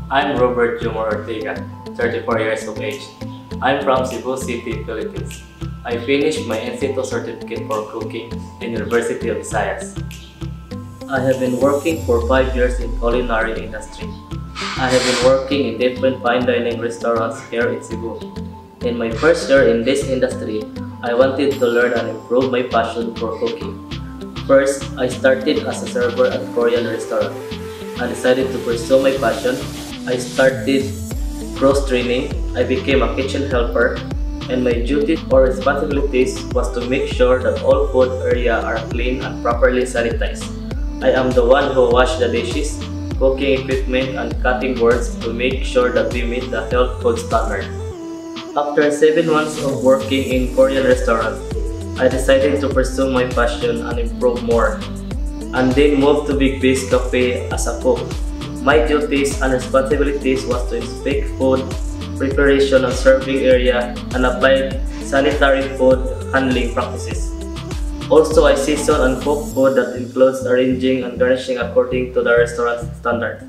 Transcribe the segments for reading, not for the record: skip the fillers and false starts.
I'm Robert Jumor Ortega, 34 years of age. I'm from Cebu City, Philippines. I finished my NC2 certificate for cooking in University of Visayas. I have been working for 5 years in culinary industry. I have been working in different fine dining restaurants here in Cebu. In my first year in this industry, I wanted to learn and improve my passion for cooking. First, I started as a server at a Korean restaurant. I decided to pursue my passion. I started cross-training. I became a kitchen helper, and my duty or responsibilities was to make sure that all food area are clean and properly sanitized. I am the one who washed the dishes, cooking equipment, and cutting boards to make sure that we meet the health food standard. After 7 months of working in Korean restaurant, I decided to pursue my passion and improve more, and then moved to Big Base Cafe as a cook. My duties and responsibilities was to inspect food, preparation and serving area, and apply sanitary food handling practices. Also, I season and cook food that includes arranging and garnishing according to the restaurant's standards.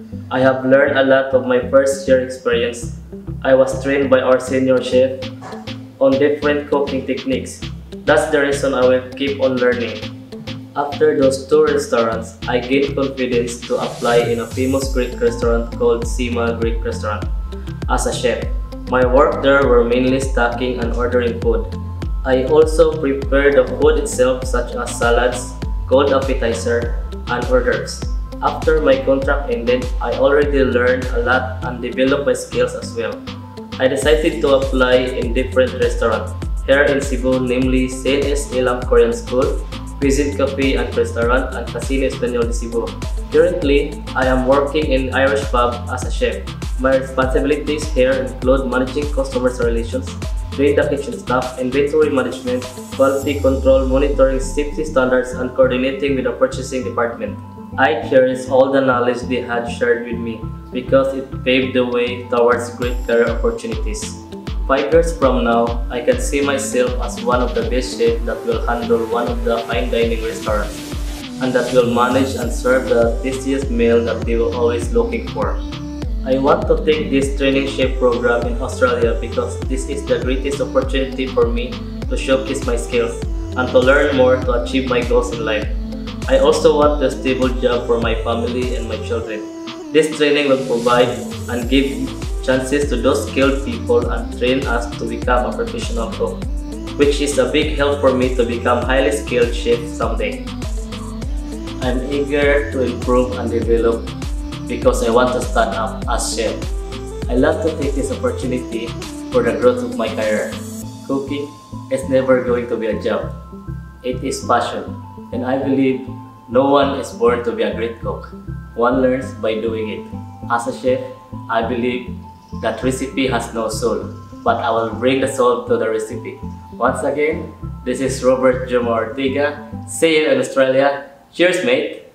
I have learned a lot of my first year experience. I was trained by our senior chef on different cooking techniques. That's the reason I will keep on learning. After those 2 restaurants, I gained confidence to apply in a famous Greek restaurant called Sima Greek Restaurant as a chef. My work there were mainly stocking and ordering food. I also prepared the food itself, such as salads, cold appetizer, and hors d'oeuvres. After my contract ended, I already learned a lot and developed my skills as well. I decided to apply in different restaurants here in Cebu, namely Saint S. Elam Korean School, Cuisine Cafe and Restaurant, and Casino Espanol de Cebu. Currently, I am working in Irish Pub as a chef. My responsibilities here include managing customer relations, train the kitchen staff, inventory management, quality control, monitoring safety standards, and coordinating with the purchasing department. I cherish all the knowledge they had shared with me because it paved the way towards great career opportunities. 5 years from now, I can see myself as one of the best chefs that will handle one of the fine dining restaurants and that will manage and serve the tastiest meal that they were always looking for. I want to take this training chef program in Australia because this is the greatest opportunity for me to showcase my skills and to learn more to achieve my goals in life. I also want a stable job for my family and my children. This training will provide and give chances to those skilled people and train us to become a professional cook, which is a big help for me to become highly skilled chef someday. I'm eager to improve and develop because I want to stand up as chef. I love to take this opportunity for the growth of my career. Cooking is never going to be a job. It is passion, and I believe no one is born to be a great cook. One learns by doing it. As a chef, I believe that recipe has no soul, but I will bring the soul to the recipe. Once again, this is Robert Jumor Ortega. See you in Australia. Cheers, mate!